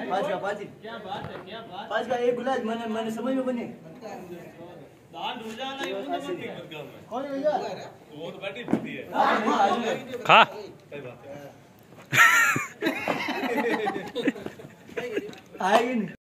पाँच का पाँच क्या बात है, क्या बात। पाँच का एक गुलाब मैंने समझ में बने दान हो जाना ये तो मत कर काम है। कौन है भैया वो तो बैठी होती है। खा सही बात है। आएगी नहीं।